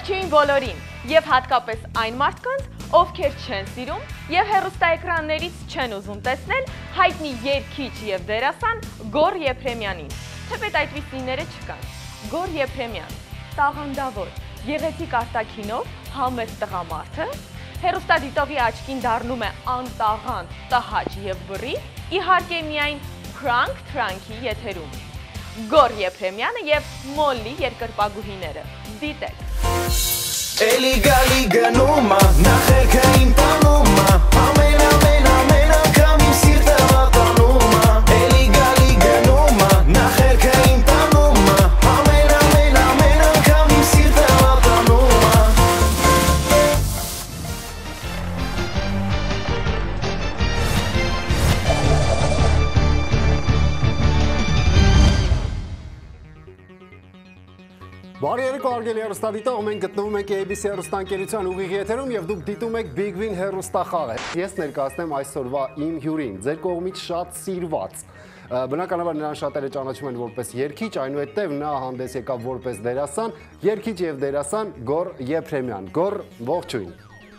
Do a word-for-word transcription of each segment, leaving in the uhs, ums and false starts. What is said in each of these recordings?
Ողջույն բոլորին եւ հատկապես այն մարդկանց, ովքեր չեն սիրում եւ հեռուստաէկրաններից չեն ուզում տեսնել հայտնի երգիչ եւ դերասան Գոռ Եփրեմյանին։ Թեպետ այդպիսիները չկան։ Գոռ Եփրեմյան, տաղանդավոր, գեղեցիկ արտաքինով համեստ տղամարդը, հեռուստադիտողի աչքին դառնում է անտաղանդ, տհաճ եւ բռի, իհարկե միայն Prank Trank-ի եթերում։ Գոռ Եփրեմյանը եւ Մոլլի երկրպագուհիները։ Դիտեք։ Էլի գալի գնումա, նախերքը իմ տանումա, ամեն ամեն ամեն անգամ իմ սիրտը վատանումա, էլի գալի գնումա, նախերքը իմ տանումա, ամեն ամեն ամեն անգամ իմ սիրտը վատանումա։ Բարի երեկո հարգելի հեռուստադիտող, մենք գտնվում ենք A B C հեռուստաընկերության ուղիղ եթերում եւ դուք դիտում եք Big Win հեռուստախաղը։ Ես ներկայացնեմ այսօրվա իմ հյուրին, ձեր կողմից շատ սիրված։ Բնականաբար նրան շատերը ճանաչում են որպես երգիչ, այնուհետև նա հանդես եկավ որպես դերասան, երգիչ եւ դերասան Գոռ Եփրեմյան։ Գոռ, ողջույն։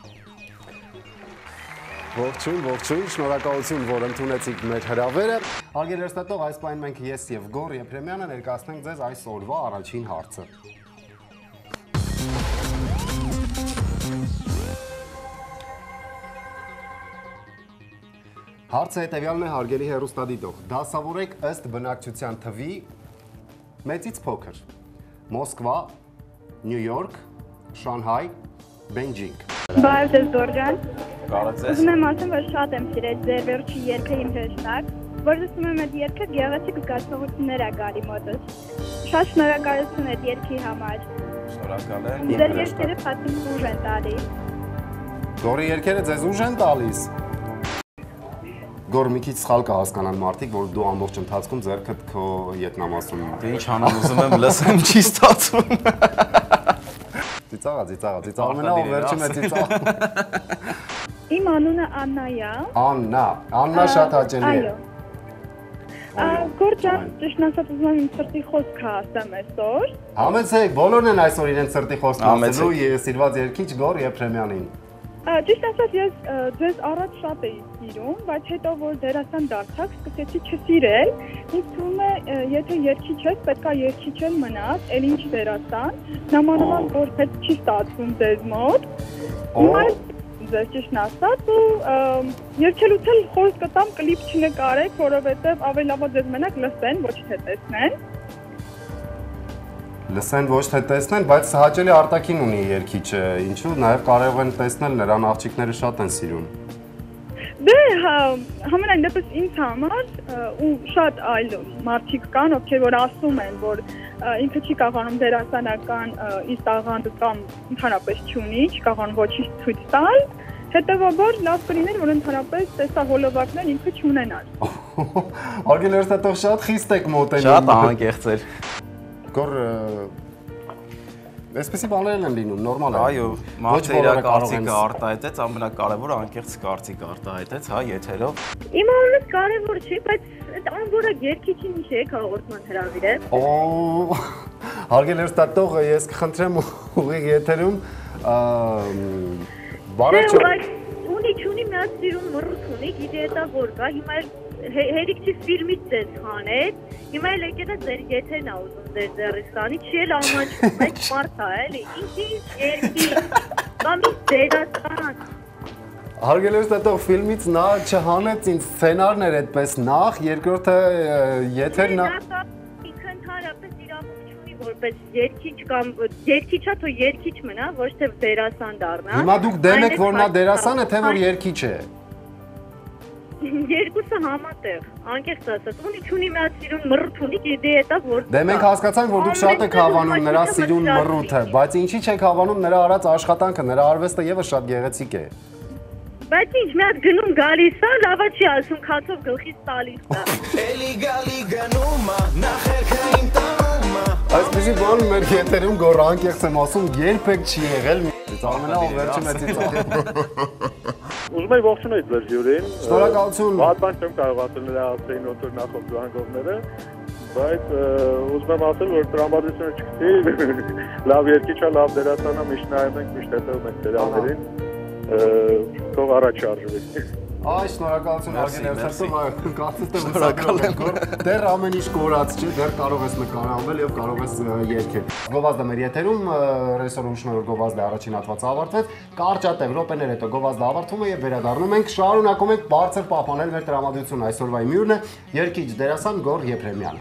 Ողջույն, ողջույն, շնորհակալություն, որ ընդունեցիք մեր հրավերը։ Հարգելի հեռուստադիտող, այս պահին մենք ես եւ Գոռ Եփրեմյանը ներկայացնենք ձեզ այսօրվա առաջին հարցը։ Հարցը հետևյալն է, հարգելի հեռուստադիտող, դասավորեք ըստ բնակչության թվի մեծից փոքր։ Մոսկվա, Նյու Յորք, Շանհայ, Բեյջինգ։ Բարև ձեզ Գոռ ջան։ Կարոտ ես։ Ուզում եմ ասեմ, որ շատ եմ սիրել ձեր վերջի երգը իմ հրաշք, որ լսում եմ այդ երգը գեղեցիկ զգացողություններ ա գալի մոտս։ Շատ շնորհակալություն այդ երգի համար։ Շնորհակալ եմ։ Ձեր երգերը փաթին ուժ են տալիս։ Գոռի երգերը ձեզ ուժ են տալիս։ Գոռ, մի քիչ սխալ կհասկանան մարդիկ, որ դու ամբողջ ընթացքում ձեռքդ քո ետնամասում։ Դե ինչ անեմ, ուզում եմ լսեմ, չի ստացվում։ Ծիծաղա, ծիծաղա, ծիծաղ մնա, վերջում է ծիծաղ։ Իմ անունը Աննա է։ Աննա, Աննա շատ հաճելի է։ Այո։ Գոռ ջան, ճիշտ ասած ուզում եմ իմ սրտի խոսքը ասեմ այսօր։ Համեցեք, բոլորն են այսօր իրենց սրտի խոսքը ասելու սիրված երգիչ Գոռ Եփրեմյանին։ Ճիշտ ասած ես ձեզ առաջ շատ էի սիրում, բայց հետո որ դերասան դարձաք, սկսեցի չսիրել։ Ինձ թվում է, եթե երգիչ ես, պետք է երգիչ էլ մնաս, էլ ինչ դերասան, նամանավանդ որ պետք չի ստացվում ձեզ մոտ։ Հիմա ձեզ ճիշտ ասած ու երգելուց էլ խորհուրդ կտամ կլիպ չնկարեք, որովհետև ավելի լավ է ձեզ մենակ լսեն, ոչ թե տեսնեն։ Լսեն ոչ թե տեսնեն, բայց հաճելի արտաքին ունի երգիչը, ինչու նաև կարող են տեսնել, նրան աղջիկները շատ են սիրում։ Դե համենայն դեպս ինձ համար ու շատ այլ մարդիկ կան, ովքեր որ ասում են, որ ինքը չի կարողանում դերասանական իր տաղանդը կամ ընդհանրապես չունի, չի կարողանում ոչինչ ցույց տալ, հետևաբար լավ կլիներ, որ ընդհանրապես տեսահոլովակներ ինքը չունենար։ Հարգելի հեռուստադիտող, շատ խիստ եք մոտենում։ Շատ անկեղծ էր։ Գոռ, այսպեսի բաներ են լինում, նորմալ է։ Այո, մարդը իր կարծիքը արտահայտեց, ամենակարևորը անկեղծ կարծիք արտահայտեց, հա, եթերով։ Իմ անունը կարևոր չի, բայց այդ անորակ երգիչին ինչ է հաղորդման հրավիրել։ Օ, հարգելի հեռուստադիտող, ես կխնդրեմ ուղիղ եթերում բարև ունի չունի մի հատ սիրուն մռութ ունի, գիտի դա որ կա, հիմա հերիքցի ֆիլմից ձեզ հանեց, հիմա էլ եկել է ձեր եթերն ա ուզում ձեր ձեռից կանի, չի էլ ամաչում, այդ մարդ ա էլի, ինչ-ինչ երգի, կամ ինչ դերասան։ Հարգելի հեռուստադիտող, ֆիլմից նա չհանեց ինձ սցենարն էր այդպես նախ, երկրորդը եթերն ա։ Ինքը ընդհանրապես իրավունք չունի որպես երգիչ կամ երգիչա թող երգիչ մնա, ոչ թե դերասան դառնա։ Հիմա դուք դեմ եք, որ նա դերասան է, թե որ երգիչ է։ Երկուսը համատեղ, անկեղծ ասած, ունի չունի մի հատ սիրուն մռութ ունի, գիտի էտա որ։ Դե մենք հասկացանք, որ դուք շատ եք հավանում նրա սիրուն մռութը, բայց ինչի՞ չեք հավանում նրա արած աշխատանքը, նրա արվեստը եւս շատ գեղեցիկ է։ Բայց ինչ մի հատ գնում գալիս է, լավա չի ասում, քացով գլխից տալիս է։ Էլի գալի գնումա, նախերքը իմ տանումա։ Այսպեսի բան մեր եթերում Գոռ անկեղծ եմ ասում, երբեք չի եղել։ Ամենա վերջը մեծ ծիծաղ։ Ուզում եմ ողջունել ձեր հյուրին։ Շնորհակալություն։ Վատ բան չեմ կարող ասել նրա ասեին օտոր նախորդահանգողները, բայց ուզում եմ ասել, որ տրամադրությունը չկտի, լավ երկիչը, լավ դերասանը միշտ նայում ենք, միշտ հետևում ենք դերասներին, թող առաջ արժվի։ Այ շնորհակալություն Արգեն Երուսատով, կարծում եմ դեռ ամեն ինչ կորած չէ, դեռ կարող ես նկարահանվել եւ կարող ես երգել։ Գովազդը մեր եթերում, ռեժիսորում շնորհ գովազդը առաջին հատվածը ավարտվեց, կարճատև րոպեներ հետո գովազդը ավարտվում է եւ վերադառնում ենք, շարունակում ենք բարձր պահպանել մեր տրամադրությունը։ Այսօրվա մյուրն է երգիչ դերասան Գոռ Եփրեմյանը։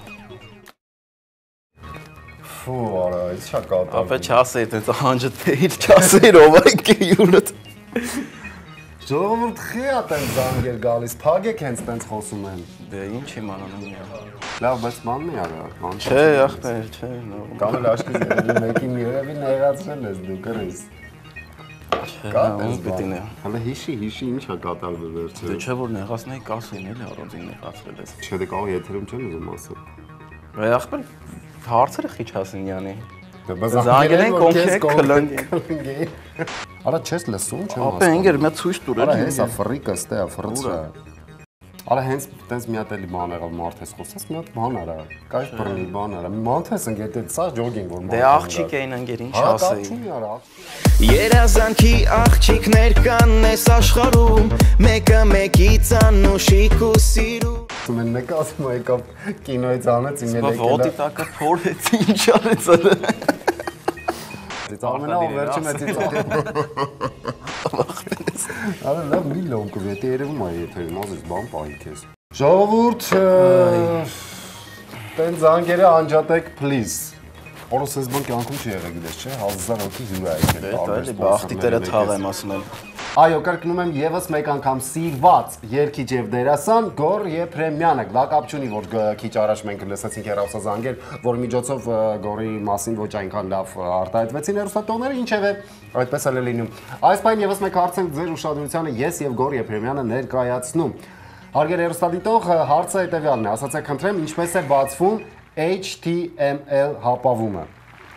Ֆու, արա, ինչ չա կատա։ Ապա չասեի, այդպես անջտեիր, չասեիր ով է գյուրդ։ Ժողովուրդ խիատ են զանգեր գալիս, փագեք հենց տենց խոսում են։ Դե ինչ իմանալու եմ։ Լավ, բայց մանն է արա։ Չէ, ախպեր, չէ, նո։ Կանել աշկից երևի մեկին երևի նեղացրել ես դու կրես։ Չէ, ում պիտի նե։ Հələ հիշի, հիշի ինչ է կատարվել վերջը։ Դե չէ որ նեղացնեի կասեին էլի առանձին նեղացրել ես։ Չէ, դե կարող եթերում չեն ուզում ասել։ Բայց ախպեր հարցերը խիչ Հասինյանի։ Զանգել են կոնկրետ կլնգի։ Արա չես լսում, չեմ ասում։ Ապա ինգեր մի ցույց տուր էլի։ Արա հեսա ֆրիկը ստե է, ֆրծը։ Արա հենց տենց մի հատ էլի բան եղավ մարդ ես խոսած, մի հատ բան արա, կայ բռնի բան արա։ Մանթ ես ընկետ այդ սա ջոգինգ որ Դե աղջիկ էին ընկեր ինչ ասեի։ Հա, կապ արա։ Երազանքի աղջիկներ կան այս աշխարհում, մեկը մեկից անուշիկ ու սիրում։ Դու մեն մեկը ասում է եկավ կինոից անեց իմ ելեկելա։ Ոտի տակը փորեց ինչ արեց ալը։ Դից ամենավ վերջը մեծից Արա լավ մի լոմկը վետի երևում է եթերին, ազից բան պահի քեզ։ Ժողովուրդ, տեն զանգերը անջատեք, please։ Օրս ես բան կյանքում չի եղել գիտես, չէ, հազար հոգի հյուր է եկել։ Դա էլի բախտիկները թաղ եմ ասում եմ։ Այո, կրկնում եմ եւս մեկ անգամ սիրված երգիչ եւ դերասան Գոռ Եփրեմյանը։ Դա կապ չունի, որ քիչ առաջ մենք լսեցինք հեռախոսազանգեր, որ միջոցով Գոռի մասին ոչ այնքան լավ արտահայտվեցին հեռուստատողները, ինչևէ, այդպես էլ է լինում։ Այս բան եւս մեկ հարց ենք ձեր ուշադրությանը ես եւ Գոռ Եփրեմյանը ներկայացնում։ Հարգելի հեռուստադիտող, հարցը հետեւյալն է, ասացեք խնդրեմ, ինչպես է բացվում H T M L հապավումը։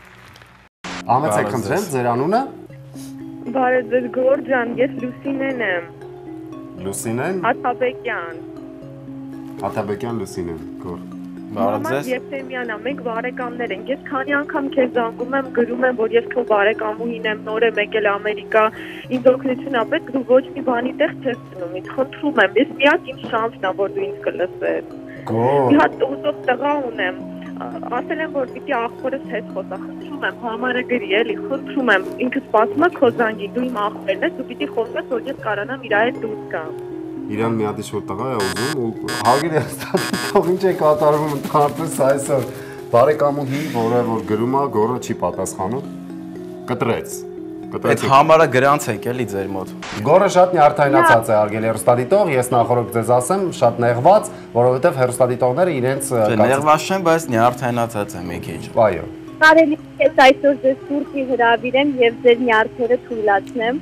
Ամեցեք խնդրեմ, ձեր անունը։ Բարև ձեզ Գոռ ջան, ես Լուսինեն եմ։ Լուսինեն։ Աթաբեկյան։ Աթաբեկյան Լուսինեն, Գոռ։ Բարև ձեզ։ Եփրեմյանա, մենք բարեկամներ ենք։ Ես քանի անգամ քեզ զանգում եմ, գրում եմ, որ ես քո բարեկամուհին եմ, նոր եմ եկել Ամերիկա, ինձ օգնություն ապեք, դու ոչ մի բանի տեղ չես դնում, ինձ խնդրում եմ, ես միակ իմ շանսն է, որ դու ինձ կլսես։ Գոռ։ Մի հատ ուզող տղա ունեմ։ Ասել եմ, որ պիտի աղբորս հետ խոսա, խնդրում եմ, համարը գրի, էլի, խնդրում եմ, ինքը սպասում է քո զանգի, դու իմ աղբերն ես, դու պիտի խոսես, որ ես կարանամ իր հետ դուրս գամ։ Իրան մի հատ ինչ-որ տղա է ուզում ու հարգելի հեռուստադիտող ինչ է կատարվում ընդհանրապես այսօր բարեկամուհի, որը որ գրում է, Գոռը չի պատասխանում, կտրեց։ Այդ համարը գրանց եք էլի ձեր մոտ։ Գոռը շատ նյարդայնացած է հարգելի հեռուստադիտող, ես նախորդ ձեզ ասեմ, շատ նեղված, որովհետև հեռուստադիտողները իրենց Նեղված չեմ, բայց նյարդայնացած եմ մի քիչ։ Այո։ Կարելի է այսօր ձեզ սուրճի հրավիրեմ եւ ձեր նյարդերը թույլատնեմ։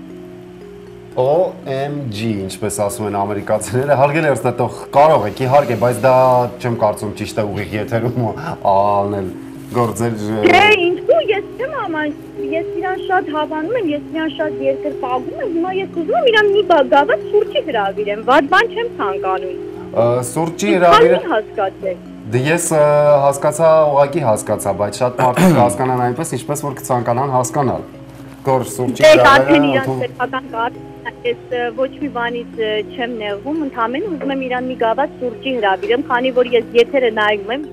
O M G, ինչպես ասում են ամերիկացիները, հարգելի հեռուստադիտող, կարող եք իհարկե, բայց դա չեմ կարծում ճիշտ է ուղիղ եթերում անել Գոռ ձեր Դե ինչու ես չեմ աման, ես իրան շատ հավանում եմ, ես իրան շատ երկրպագում եմ, հիմա ես ուզում եմ իրան մի գավաթ սուրճի հրավիրեմ, վատ բան չեմ ցանկանում։ Սուրճի հրավիրել հասկացեք։ Դե ես հասկացա, ուղղակի հասկացա, բայց շատ մարդիկ հասկանան այնպես, ինչպես որ կցանկանան հասկանալ։ Գոռ սուրճի հրավիրել Ես ոչ մի բանից չեմ նեղվում, ընդհանրապես ուզում եմ իրան մի գավաթ սուրճի հրավիրեմ, քանի որ ես եթերը նայում եմ։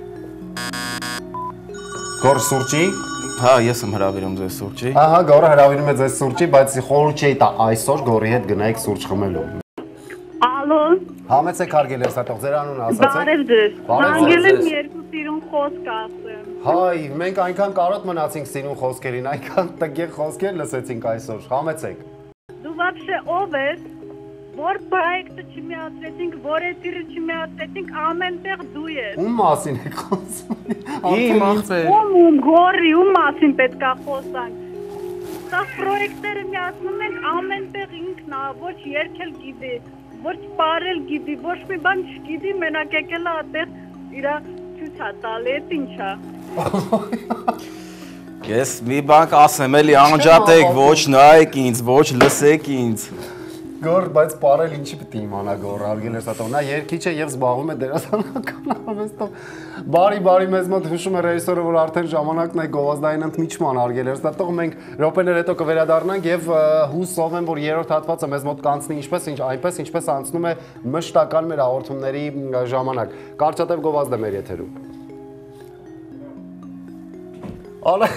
Գոռ սուրճի։ Հա, ես եմ հրավիրում ձեզ սուրճի։ Ահա, Գոռը հրավիրում է ձեզ սուրճի, բայց խորհուրդ չէի տա այսօր Գոռի հետ գնայիք սուրճ խմելու։ Ալո։ Համեցեք հարգելի հեռուստադիտող, ձեր անունը ասացեք։ Բարև ձեզ։ Բարև Անգել եմ երկու սիրուն խոսք ասեմ։ Հայ, մենք այնքան կարոտ մնացինք սիրուն խոսքերին, այնքան տգեղ խոսքեր լսեցինք այսօր։ Համեցեք։ Դու вообще ով ես, որ պրոյեկտը չմիացրեցինք, որ էթիրը չմիացրեցինք, ամենտեղ դու ես։ Ում մասին եք խոսում։ Իմ ախպեր։ Ում Գոռի, ում մասին պետք է խոսանք։ Սա պրոյեկտերը միացնում ենք ամենտեղ ինքն է, ոչ երգել գիտի, ոչ պարել գիտի, ոչ մի բան չգիտի, մենակ եկել է այդտեղ իր ցույց է տալի, այդ ինչ է։ Ես մի բան կասեմ, էլի անջատեք, ոչ նայեք ինձ, ոչ լսեք ինձ։ Գոր, բայց պարել ինչի պիտի իմանա գոր, հարգելի լսող։ Նա երգիչ է եւ զբաղվում է դերասանական արվեստով։ Բարի բարի մեզ մոտ հուշում է ռեժիսորը, որ արդեն ժամանակն է գովազդային ընդմիջման, հարգելի լսող։ Մենք րոպեներ հետո կվերադառնանք եւ հուսով եմ, որ երրորդ հատվածը մեզ մոտ կանցնի ինչպես ինչ այնպես ինչպես անցնում է մշտական մեր հաղորդումների ժամանակ։ Կարճատև գովազդ է մեր եթերում։ Ալա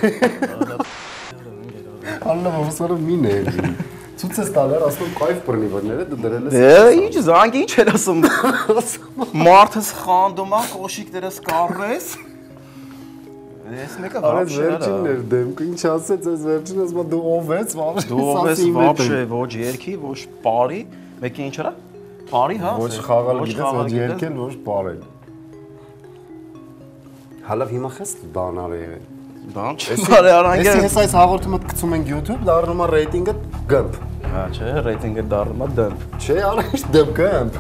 Ալա ոսարը մին է։ Ցույց ես տալու, ասում կայֆ բռնի վրները դու դրել ես։ Դե ինչ զանգի ինչ էր ասում։ Մարդս խանդում ա, կոշիկներս կառես։ Ես մեկը Արեց վերջինն էր դեմքը, ինչ ասեց այս վերջինը, ասում դու ով ես, դու ով ես, вообще ոչ երկի, ոչ բարի, մեկը ինչ արա։ Բարի, հա։ Ոչ խաղալ գիտես, ոչ երկել, ոչ բարել։ Հալավ հիմա խես բանալ է եղել։ Բան չէ, բարի արանգը։ Ես այս հաղորդումը գցում ենք YouTube, դառնում է ռեյտինգը գմփ։ Հա, չէ, ռեյտինգը դառնում է դմփ։ Չէ, արիշ դմփ գմփ։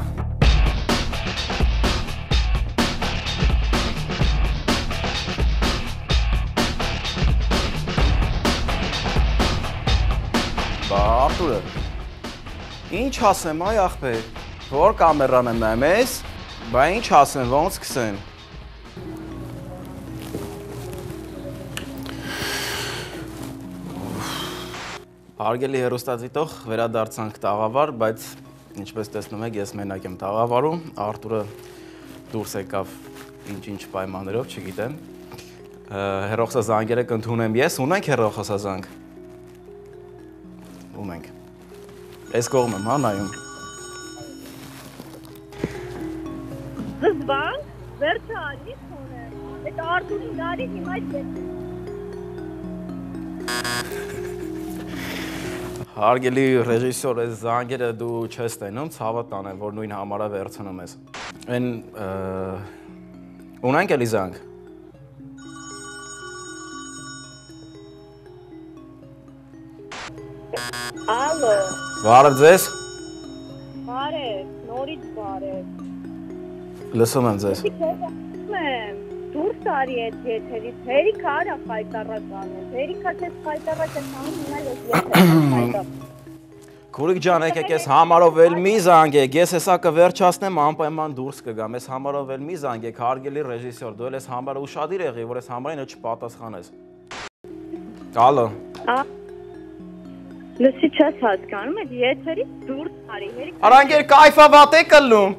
Բա Արտուրը։ Ինչ ասեմ, այ ախպեր, որ կամերան եմ նայում ես, բա ինչ ասեմ, ոնց սկսեմ։ Հարգելի հեռուստադիտող, վերադարձանք տաղավար, բայց ինչպես տեսնում եք, ես մենակ եմ տաղավարում, Արտուրը դուրս եկավ ինչ-ինչ պայմաններով, չգիտեմ։ Հեռախոսազանգերը կընդունեմ ես, ունենք հեռախոսազանգ։ Ունենք։ Այս կողմ եմ, հա, նայում։ Զզվանք, վերջը արի խոնեմ, այդ Արտուրին դարի հիմա այդ Հարգելի ռեժիսոր, այս զանգերը դու չես տենում, ցավը տանեմ, որ նույն համարը վերցնում ես։ Այն ունենք էլի զանգ։ Ալո։ Բարև ձեզ։ Բարև, նորից բարև։ Լսում եմ ձեզ։ Մեմ, դուրս արի այդ եթերից, հերիք արա խայտարականը, հերիքա չես խայտարակը տանում, ունել ես եթերից։ Քուրիկ ջան, եկեք ես համարով էլ մի զանգեք, ես հեսա կվերջացնեմ, անպայման դուրս կգամ, ես համարով էլ մի զանգեք, հարգելի ռեժիսոր, դու էլ ես համարը ուշադիր եղի, որ ես համարին էլ չպատասխանես։ Ալո։ Լսի չես հասկանում, այդ եթերից դուրս արի, հերիք։ Արանգեր կայֆավատ է կլնում։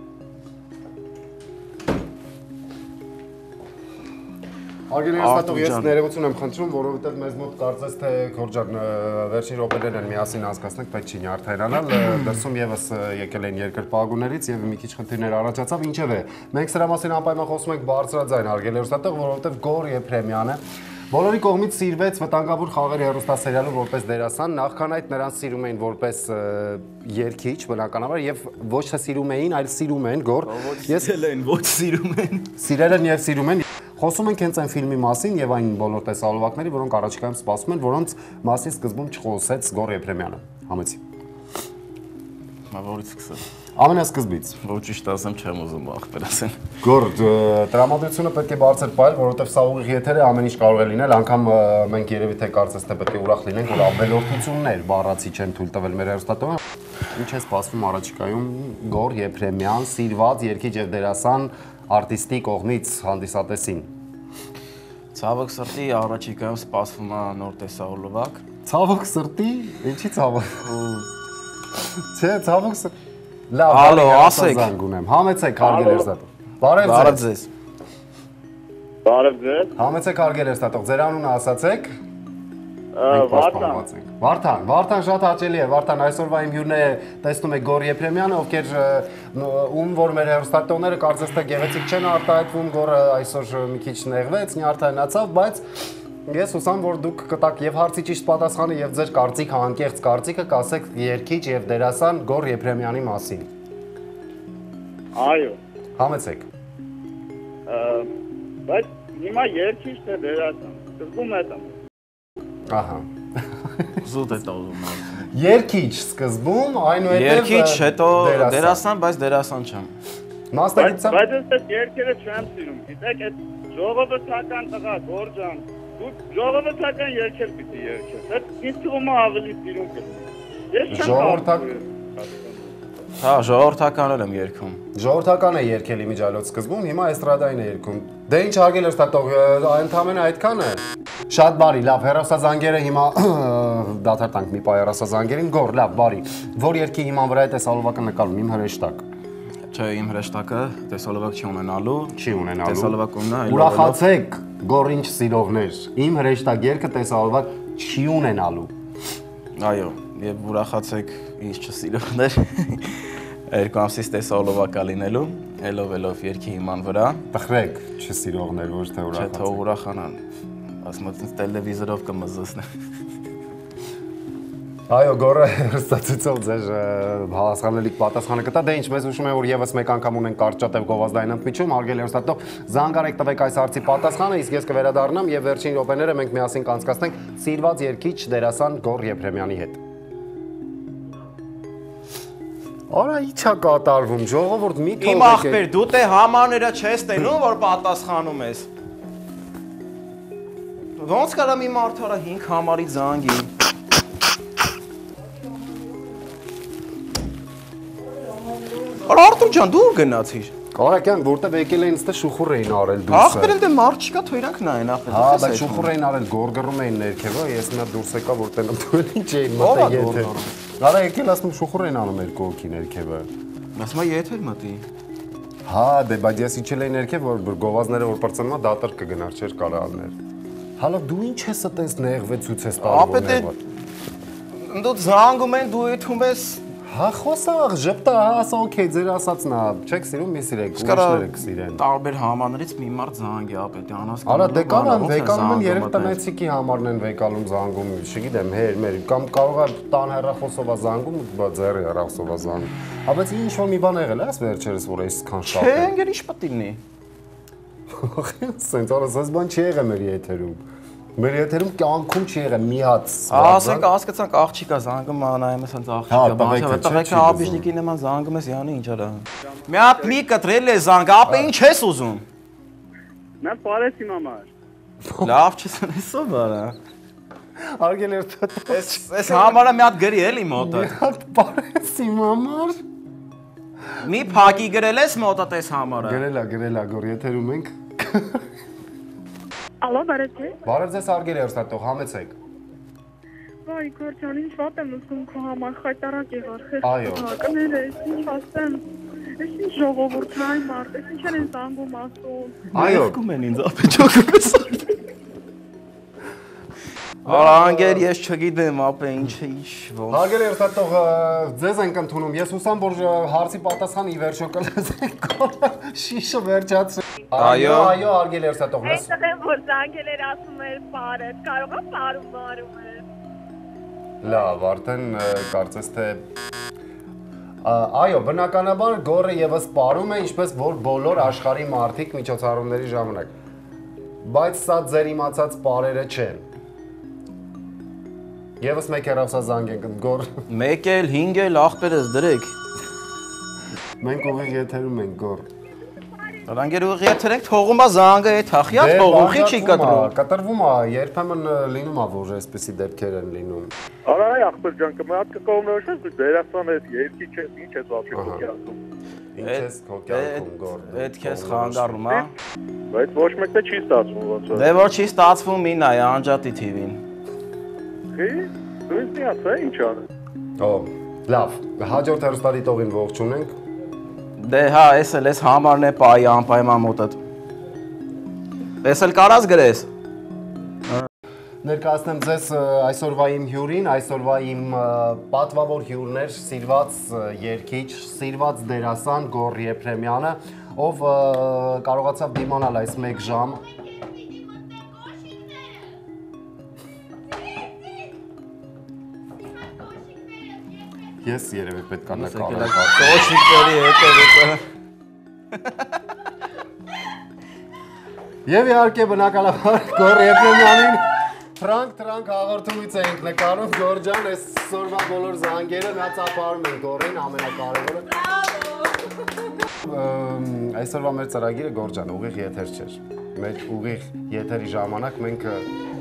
Հարգելի լսող, ես ներողություն եմ խնդրում, որովհետև մեզ մոտ կարծես թե Քորջան վերջին րոպեներն են միասին անցկացնենք, պետք չի նյարդայրանալ, դրսում եւս եկել են երկրպագուներից եւ մի քիչ խնդիրներ առաջացավ, ինչեւ է։ Մենք սրա մասին անպայման խոսում ենք բարձրաձայն, հարգելի լսող, որովհետև Գոր Եփրեմյանը բոլորի կողմից սիրվեց վտանգավոր խաղերի հեռուստասերիալում որպես դերասան, նախքան այդ նրան սիրում էին որպես երգիչ, բնականաբար, եւ ոչ թե սիրում էին, այլ սիրում են Գոր։ Ես էլ են, ոչ սիրում են։ Սիրել են եւ սիրում են։ Խոսում ենք հենց այն ֆիլմի մասին եւ այն բոլոր տեսահոլովակների, որոնք առաջիկայում սպասում են, որոնց մասին սկզբում չխոսեց Գոր Եփրեմյանը։ Համեցի։ Որից սկսեմ։ Ամենասկզբից։ Ոչ ճիշտ ասեմ, չեմ ուզում ախպեր ասեմ։ Գոր, տրամադրությունը պետք է բարձր պայել, որովհետև սա ուղիղ եթեր է, ամեն ինչ կարող է լինել, անգամ մենք երևի թե կարծես թե պետք է ուրախ լինենք, որ ավելորդություններ բառացի չեն թույլ տվել մեր հեռուստատողը։ Ինչ է սպասվում առաջիկայում Գոր Եփրեմյան, սիրված երգիչ եւ դերասան արտիստի կողմից հանդիսատեսին։ Ցավոք սրտի առաջիկայում սպասվում է նոր տեսահոլովակ։ Ցավոք սրտի, ինչի ցավոք։ Չէ, ցավոք սրտի։ Լավ, ալո, ասեք։ Համեցեք հարգելի հեռուստատող։ Բարև ձեզ։ Բարև ձեզ։ Համեցեք հարգելի հեռուստատող, ձեր անունը ասացեք։ Վարդան։ Վարդան, Վարդան շատ հաճելի է։ Վարդան, այսօրվա իմ հյուրն է, տեսնում եք Գոր Եփրեմյանը, ովքեր ում որ մեր հեռուստատողները կարծես թե գեղեցիկ չեն արտահայտվում, Գորը այսօր մի քիչ նեղվեց, նյարդայնացավ, բայց ես հուսամ, որ դուք կտաք եւ հարցի ճիշտ պատասխանը եւ ձեր կարծիքը, անկեղծ կարծիքը կասեք երգիչ եւ դերասան Գոր Եփրեմյանի մասին։ Այո։ Համեցեք։ Բայց հիմա երգիչ թե դերասան, սկզբում այդ եմ։ Ահա։ Զուտ է տալում։ Երգիչ սկզբում, այնուհետև երգիչ, հետո դերասան, բայց դերասան չեմ։ Մասնագիտությամբ։ Բայց ես երգերը չեմ սիրում։ Գիտեք, այդ ժողովրդական տղա Գոր ջան, դու ժողովրդական երգեր պիտի երգես։ Այդ ինձ թվում է ավելի սիրուն կլինի։ Ես չեմ Ժողովրդական Հա, ժողովրդականն եմ երգում։ Ժողովրդական է երգել իմիջիայլոց սկզբում, հիմա էստրադային է երգում։ Դե ինչ հարգել երթատող, ընդամենը այդքան է։ Շատ բարի, լավ, հեռախոսազանգերը հիմա դադար տանք մի պայ հեռախոսազանգերին, գոր, լավ, բարի։ Որ երգի հիման վրա է տեսալովակը նկարում, իմ հրեշտակ։ Չէ, իմ հրեշտակը տեսալովակ չի ունենալու։ Չի ունենալու։ Տեսալովակ ունենա, այլ ուրախացեք, գոր ինչ սիրողներ, իմ հրեշտակ երգը տեսալովակ չի ունենալու։ Այո, եւ ուրախացեք ինչ չսիրողներ։ Երկու ամսից տեսալովակա լինելու, ելով ելով երգի հիման վրա։ Տխրեք, չսիրողներ, ոչ թե ուրախացեք։ Չէ, թող ուրախանան։ Ասում եմ, տելևիզորով կմզզնե։ Այո, գորը հստացիցով ձեր հասկանալիք պատասխանը կտա, դե ինչ, մեզ ուշում է, որ եւս մեկ անգամ ունենք կարճատև գովազդային ընդմիջում, հարգելի հեռուստատող, զանգարեք տվեք այս հարցի պատասխանը, իսկ ես կվերադառնամ եւ վերջին րոպեները մենք միասին կանցկացնենք սիրված երգիչ դերասան Գոռ Եփրեմյանի հետ։ Արա ի՞նչ է կատարվում, ժողովուրդ մի թողեք։ Իմ ախպեր, դու տե համարները չես տենում, որ պատասխանում ես։ Ոնց կարամ իմ արդարը հինգ համարի զանգի։ Արտուր ջան, դու ուր գնացիր։ Կարակյան, որտեվ եկել էին ստե շուխուր էին արել դուրսը։ Ախպեր էլ դե մարդ չկա, թող իրանք նայեն ախպեր։ Հա, բայց շուխուր էին արել, գորգռում էին ներքևը, ես նա դուրս եկա, որ տենամ դու էլ ինչ էին մտել եթե։ Արա եկել ասում շուխուր էին անում երկու հոգի ներքևը։ Ասում եմ եթե մտի։ Հա, դե բայց ես իջել էի ներքև, որ գովազները որ պրծնում է, դատար կգնար, չէր կարա ալներ։ Հալա դու ինչ ես այտենց նեղվեցուց ես տարվում։ Դու զանգում են, դու եթում ես։ Հա, խոսաղ, ժպտա, հա, ասա օքեյ, ձեր ասածն է, չեք սիրում, մի սիրեք, ուրիշները կսիրեն։ Տարբեր համարներից մի մարդ զանգի ապետյան հասկանում։ Արա դե կարան վեկանում են երեք տնեցիկի համարն են վեկալում զանգում, չգիտեմ, հեր, մեր, կամ կարող է տան հեռախոսով է զանգում, բա ձեռի հեռախոսով է զանգում։ Հա, բայց ինչ որ մի բան եղել է, վերջերս որ այսքան շատ է։ Չէ, ինքն ինչ պետք լինի։ Սենց արա սենց բան չի եղել մեր եթերում։ Մեր եթերում կյանքում չի եղել մի հատ։ Ասենք հասկացանք աղջիկա զանգում անայում ես հենց աղջիկա, տղեկը աբիժնիկի նման զանգում ես յանի ինչ արա։ Մի հատ մի կտրել է զանգ, ապա ինչ ես ուզում։ Նա բարես իմ համար։ Լավ չես անեսով արա։ Արգել էր Էս էս համարը մի հատ գրի էլի մոտը։ մի հատ բարես իմ համար։ Մի փակի գրել ես մոտդ էս համարը։ Գրելա, գրելա, գոր եթերում ենք։ Ալո, բարև ձեզ։ Բարև ձեզ արգել երստատող, համեցեք։ Վայ, Գորջան, ինչ վատ եմ ուզում քո համար, խայտարակ եղար, Այո։ խեղճակները, ինչ ասեմ, ես ինչ ժողովուրդային մարդ, ես ինչ են զանգում ասում։ Այո։ Գում են ինձ ապեջոկում ես։ Արա անգեր ես չգիտեմ, ապա ինչ է ինչ ոնց։ Արգել երստատող, ձեզ ենք ընդունում, ես հուսամ, որ հարցի պատասխան ի վերջո կլսենք, շիշը վերջացրել։ Այո, այո, արգել երստատող, լս։ Այստեղ եմ, որ զանգել էր ասում էր բարը, կարող է բարում բարում է։ Լավ, արդեն կարծես թե այո, բնականաբար գորը եւս պարում է, ինչպես որ բոլոր աշխարհի մարդիկ միջոցառումների ժամանակ։ Բայց սա ձեր իմացած պարերը չեն։ Եվս մեկ հեռախոսազանգ ենք գոր։ Մեկ էլ, հինգ էլ ախպերս դրեք։ Մենք ուղիղ եթերում ենք գոր։ Անգեր ուղիղ եթեր ենք, թողում է զանգը է թախյա, թողուխի չի կտրում։ Կտրվում է, երբեմն լինում է, որ այսպիսի դեպքեր են լինում։ Արա ախպեր ջան, կմատ կկողմնորոշես, դու դերասան ես, երկի չես, ինչ ես ապի քոքյացում։ Ինչ ես քո կյանքում գոր։ Այդ քեզ խանգարում, հա։ Բայց ոչ մեկը չի ստացվում ոնց որ։ Դե որ չի ստացվում, մի նայ անջատի թիվին։ Խի, դու ինձ միացա ինչ անել։ Օ, լավ, հաջորդ հեռուստադիտողին ողջունենք։ Դե հա, էս էլ էս համարն է պայի անպայման մոտդ։ Էս էլ կարած գրես։ Ներկայացնեմ ձեզ այսօրվա իմ հյուրին, այսօրվա իմ պատվավոր հյուրներ, սիրված երգիչ, սիրված դերասան Գոռ Եփրեմյանը, ով կարողացավ դիմանալ այս մեկ ժամ։ Ես երևի պետք է նկարեմ։ Կոշիկների հետևը։ Եվ իհարկե բնականաբար Գոռ Եփրեմյանին Թրանք-թրանք հաղորդումից էինք նկարում, Գոռ ջան, այսօրվա բոլոր զանգերը նա ծափարում են Գոռին, ամենակարևորը։ Այսօրվա մեր ծրագիրը Գոռ ջան, ուղիղ եթեր չէր։ Մեր ուղիղ եթերի ժամանակ մենք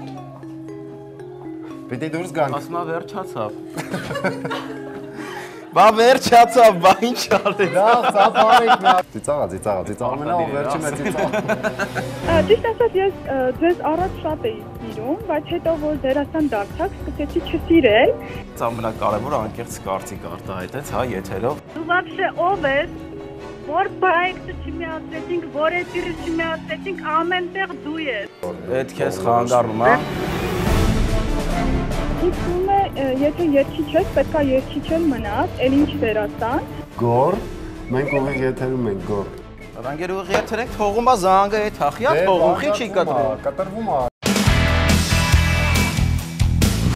Պիտի դուրս գանք։ Ասմա վերջացավ։ Բա վերջացավ, բա ինչ արել։ Լավ, ծափարեք նա։ Ծիծաղա, ծիծաղա, ծիծաղա, ամենավ վերջի մեծ ծիծաղ։ Ճիշտ ասած ես ձեզ առաջ շատ էի սիրում, բայց հետո որ դերասան դարձաք, սկսեցի չսիրել։ Ամենակարևորը անկեղծ կարծիք արտահայտեց, հա, եթերով։ Դու вообще ով ես, որ պրոյեկտը չմիացրեցինք, որ էտիրը չմիացրեցինք, ամենտեղ դու ես։ Այդ քեզ խանգարում, հա։ Ինձ թվում է, եթե երկիչ ես, պետքա երկիչ էլ մնաս, էլ ինչ դերասան։ Գոր, մենք ուղիղ եթերում ենք գոր։ Ռանգեր ուղիղ եթեր ենք, թողում է զանգը, այդ հախիա թողում, խի չի կտրում։ Կտրվում է։